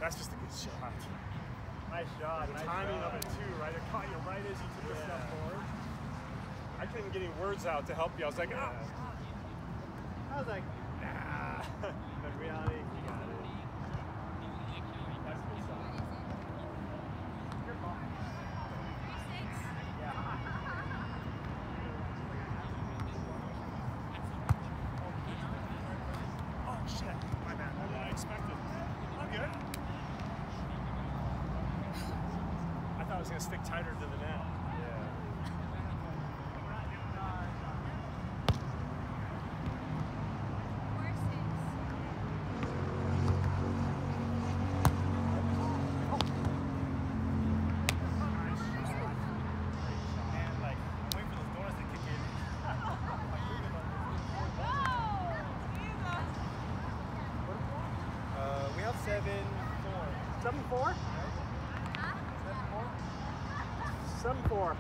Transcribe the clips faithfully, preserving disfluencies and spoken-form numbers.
That's just a good shot. Nice shot. The nice timing shot. of it too, right? It caught you right as you took a Yeah. step forward. I couldn't get any words out to help you. I was like, Yeah. ah. I was like, nah. But in reality, you got it. That's a good shot. Your ball. Yeah. Oh shit, my bad. More than I expected. I'm good. I thought I was gonna stick tighter to the net. Seven four. Seven four? Seven four? Seven four.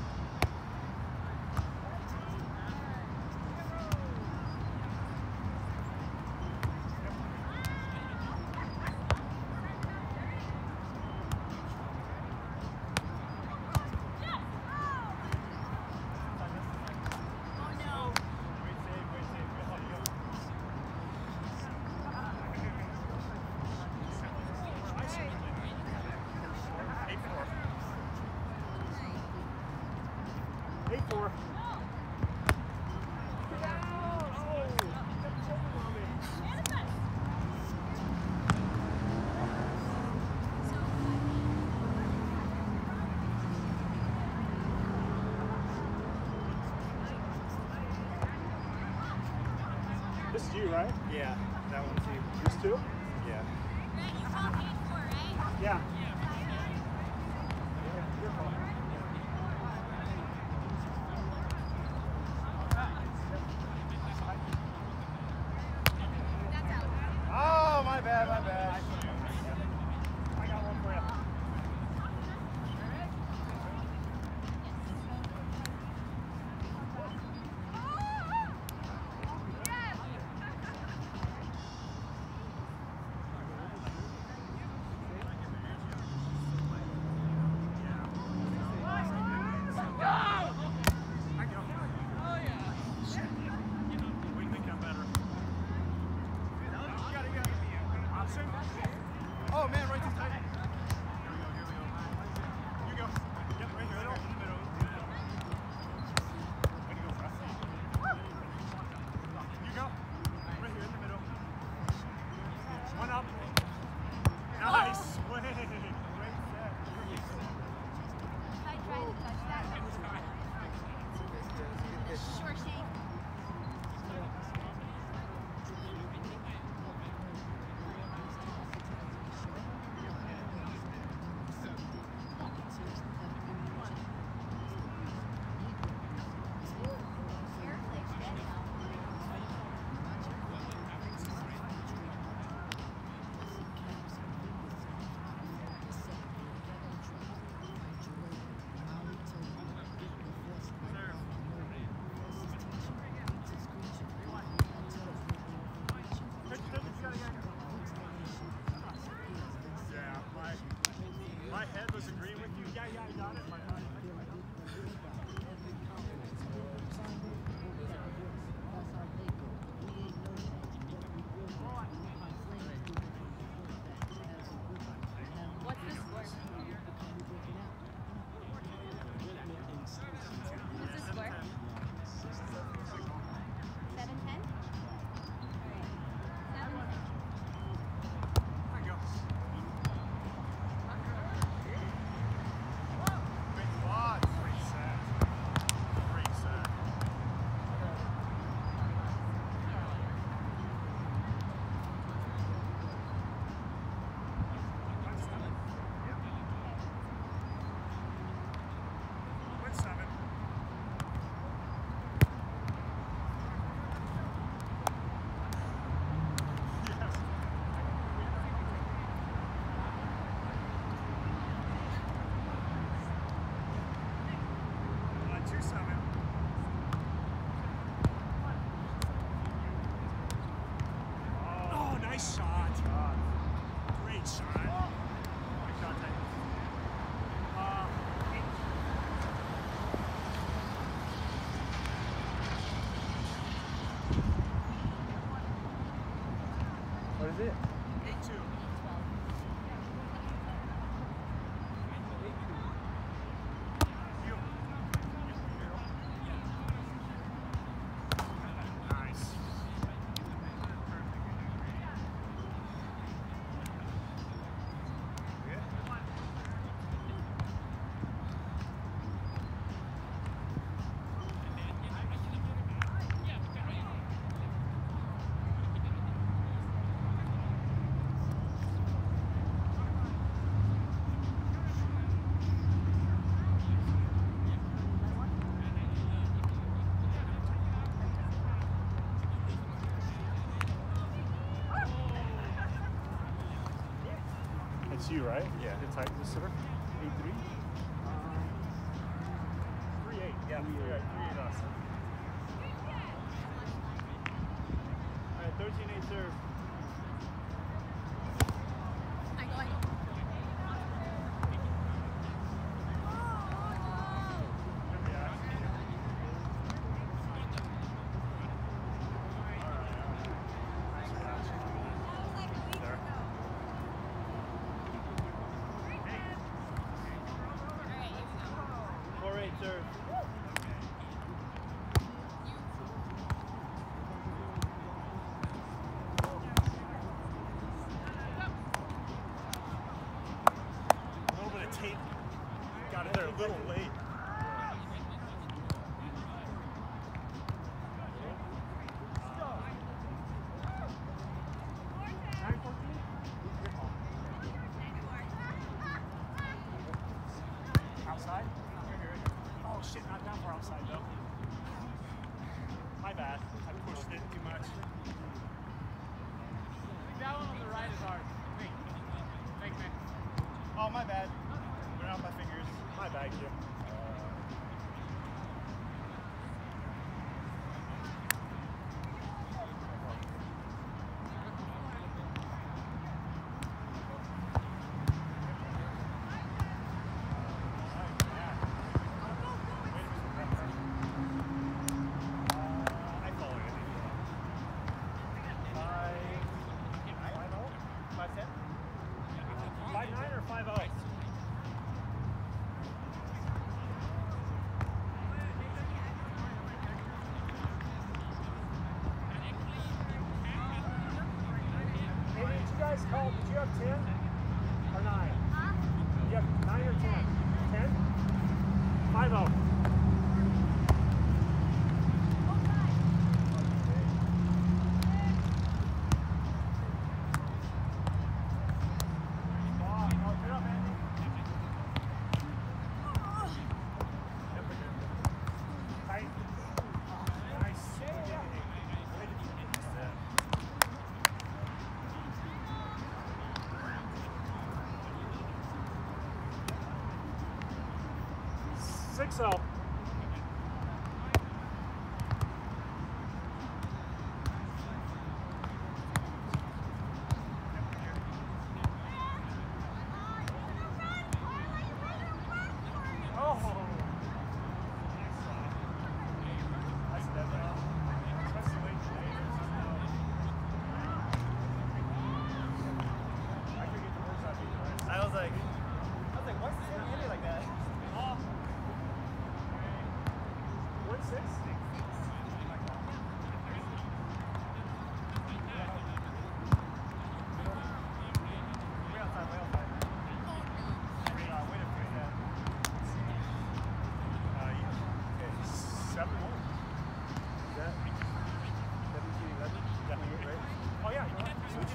Eight four. This is you, right? Yeah, that one too. This too? Yeah. You called eight four, right? Yeah. Oh, my bad, my bad. I got one for you. It's you, right? Yeah. It's like the sitter. Eight three. Three eight. Yeah, three eight. Three eight us. All right, thirteen eight serve. I go, I go. Four eight serve. A little bit of tape. Got it there a little late. Outside? Oh shit, not that far outside though. My bad. I pushed it too much. That one on the right is hard. Wait. Thanks, man. Oh, my bad. Went out my fingers. My bad, Jim. I follow you. Five ten? Five nine or five oh? Hey, did you guys call? Did you have ten or nine? Huh? You have nine or ten? Ten? Five oh. Six oh. Oh. That's deadly. Especially late today. I could get the words out of you guys. I was like, I was like, why's this hitting me like that? Oh. One six? Way outside, way outside. Wait, uh, wait a minute. Yeah. Uh, yeah. Okay. Seven one. Is that seventeen eleven? Yeah, right? Oh yeah, you're right. If you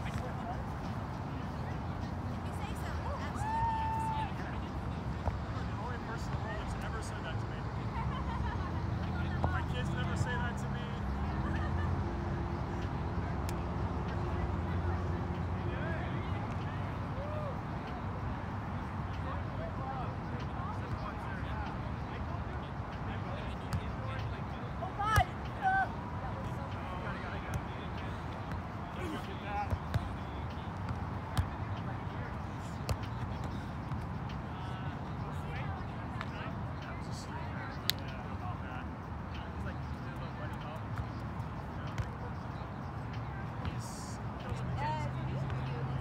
say so, absolutely. You're the only person in the world that's ever said that to me. My kids never say that to me. Oh, God! Uh, Look at that. That was a streak. Yeah, about that. It's like, did a little bunny hop. He's kills him uh, again. it's easy for you.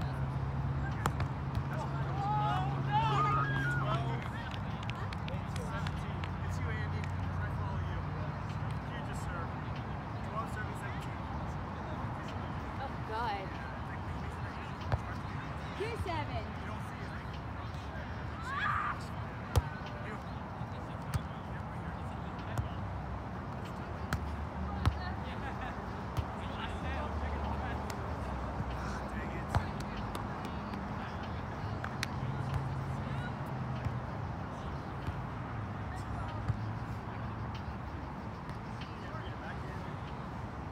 It's you, Andy. I follow you. You just serve. twelve, seven, seventeen. Oh, God. Two seven.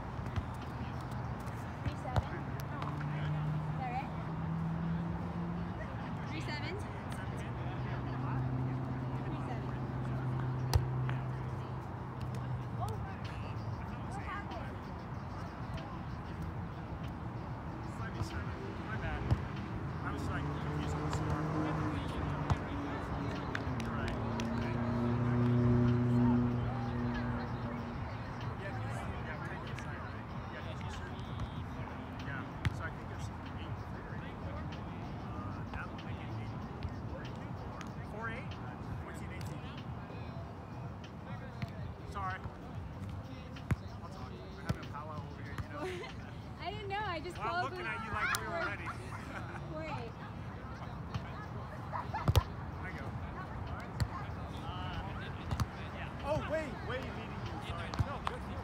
Three seven. Is that right? I just Well, I'm closed looking it. at you like we were ready. Wait. I go. Oh, wait, wait, leading you. Sorry. No, good. Good.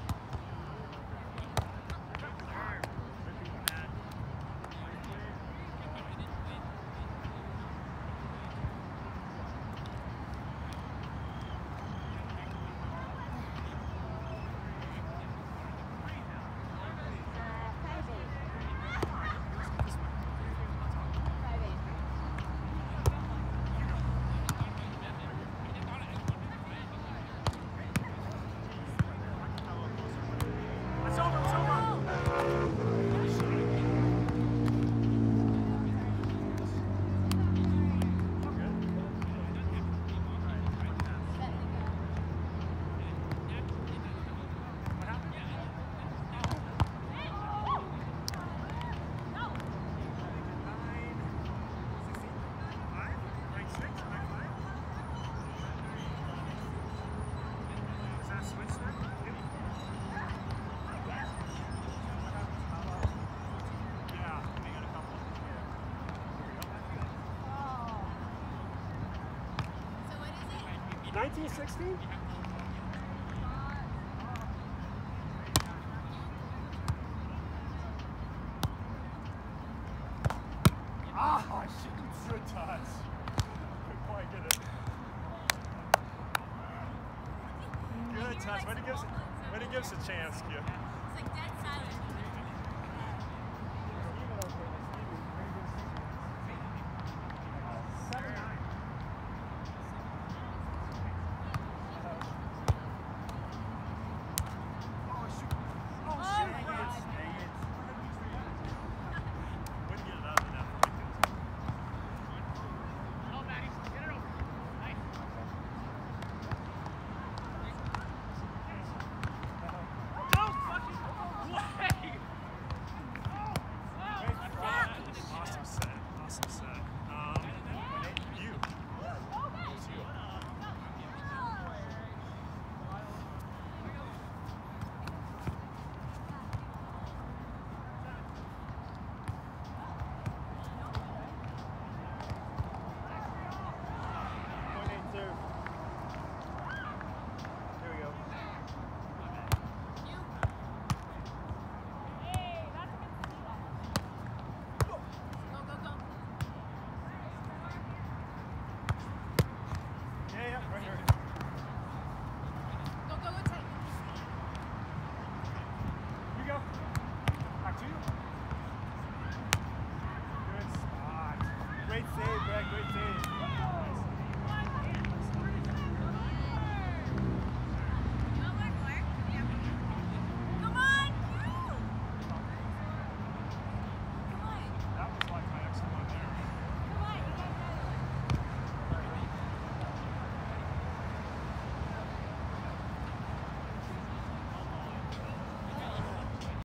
It's over, it's over. nineteen sixteen? Ah, shoot, good touch. Couldn't quite get it. Good touch. Way to give us, way to give us a chance, kid. It's like dead silent.